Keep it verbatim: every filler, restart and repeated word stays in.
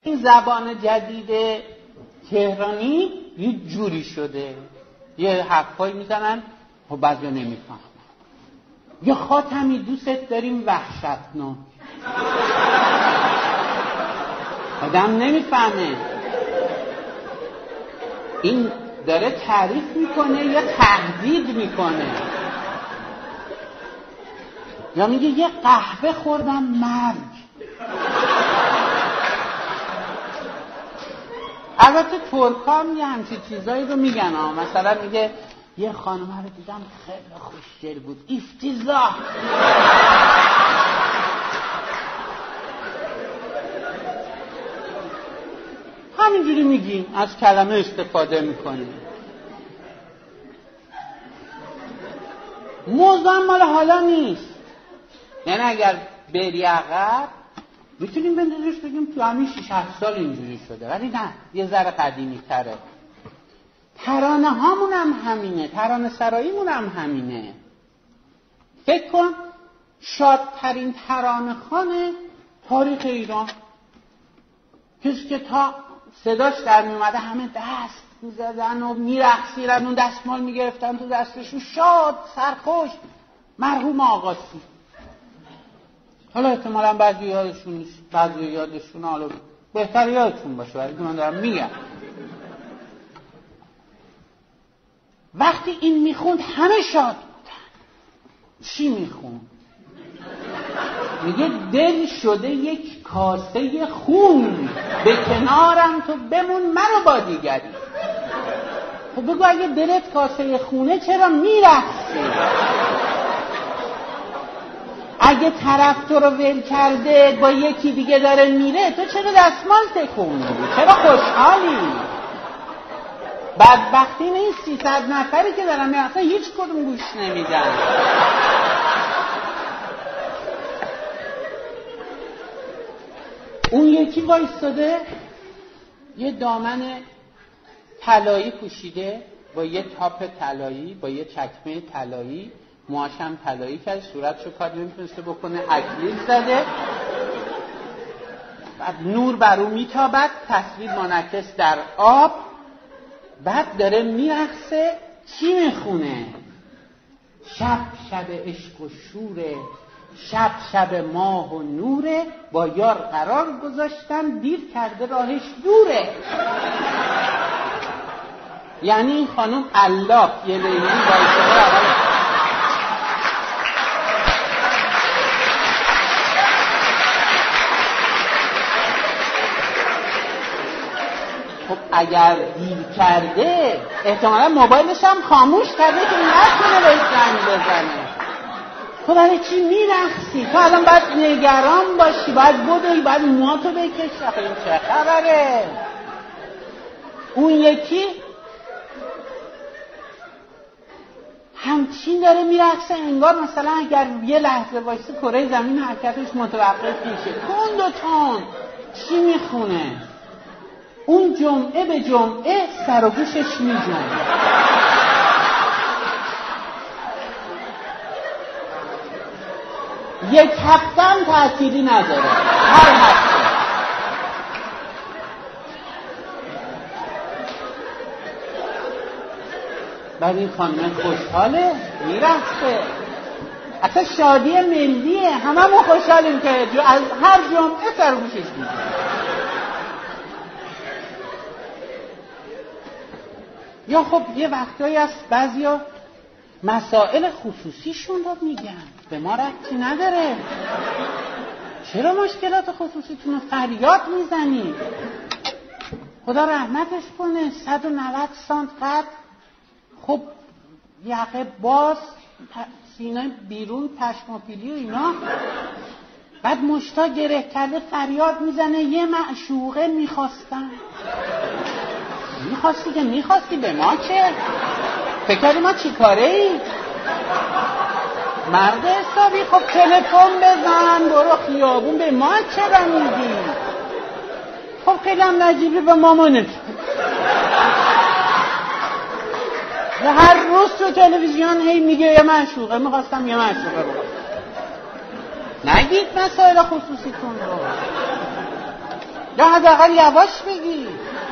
این زبان جدید تهرانی یه جوری شده، یه حرفایی میزنن خب بعضی نمیفهمن. یه خاتمی دوست داریم وحشتناک، آدم نمیفهمه این داره تعریف میکنه یا تهدید میکنه. یا میگه یه قهوه خوردم مرگ. البته ترکا هم یه همچین چیزایی رو میگن ها. مثلا میگه یه خانم رو دیدم خیلی خوشگل بود، افتضاح. همینجوری میگیم، از کلمه استفاده میکنیم. موضوع مال حالا نیست. یعنی اگر بری عقب میتونیم بندازش بگیم تو همین شش هفت سال اینجوری شده، ولی نه، یه ذره قدیمی تره. ترانه هامون هم همینه، ترانه سراییمون هم همینه. فکر کن شادترین ترانه خانه تاریخ ایران، کسی که تا صداش در میومده همه دست میزدن و میرقصیدن و دستمال میگرفتن تو دستشون، شاد سرخوش، مرحوم آقاسی. حالا احتمالاً بعضی یادشون نیست، بعضی یادشون، حالا بهتر یادتون باشه، ولی من دارم میگم وقتی این میخوند همه شاد بودن. چی میخوند؟ میگه دل شده یک کاسه خون، به کنارم تو بمون منو با دیگری. خب بگو اگه دلت کاسه خونه چرا میرقصی؟ اگه طرف تو رو ول کرده با یکی دیگه داره میره، تو چرا دستمال تکون میدی؟ چرا خوشحالی؟ بدبختی این سیصد نفری که دارن میرن اصلا هیچ کدوم گوش نمیدن. اون یکی وایستاده یه دامن طلایی پوشیده با یه تاپ طلایی، با یه چکمه طلایی، موهاشم طلایی کرد، صورتشو کاری نمیتونسته بکنه، اکلیل زده، بعد نور بر اون میتابد، تصویر منعکس در آب، بعد داره میرقصه. چی میخونه؟ شب شب عشق و شوره، شب شب ماه و نوره، با یار قرار گذاشتن، دیر کرده راهش دوره. یعنی این خانم علاف یه لیلی بایسته اول. خب اگر دیر کرده احتمالا موبایلش هم خاموش کرده که نتونه بهش زنگ بزنه. تو برای چی میرقصی؟ تو الان باید نگران باشی، باید بدوی، باید موهاتو بکشی. آخه این چه خبره؟ اون یکی همچین داره میرقصه انگار مثلا اگر یه لحظه وایسه کره زمین حرکتش متوقف میشه. کند و تند. چی میخونه؟ اون جمعه به جمعه سر و گوشش میجونه. یک هفته هم تعطیلی نداره، هر هفته. بعد این خانم خوشحاله، میرقصه، اصلا شادی ملیه، هممون خوشحالیم که از هر جمعه سر و گوشش میجونه. یا خب یه وقتایی هست بعضیا مسائل خصوصیشون رو میگن، به ما ربطی نداره. چرا مشکلات خصوصیتون رو فریاد میزنید؟ خدا رحمتش کنه، صد و نود سانت قد، خب یقه باز، سینه بیرون، پشم و پیلی و اینا، بعد مشتا گره کرده فریاد میزنه یه معشوقه میخواستم. میخواستی که میخواستی، به ما چه؟ فکر ما چی کاره ای؟ مرد حسابی، خب تلفن بزن، برو خیابون، به ما چرا میگی؟ خب خیلی هم نجیبی به مامانت. و هر روز تو تلویزیون هی میگه یه معشوقه میخواستم، یه معشوقه رو. نگید مسائل خصوصیتون رو. یا حداقل یواش بگی.